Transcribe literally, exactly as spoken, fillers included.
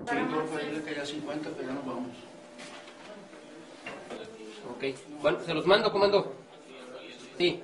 Sí, por favor, dile que ya cincuenta, pero ya nos vamos. Ok. Bueno, se los mando, comando. Sí.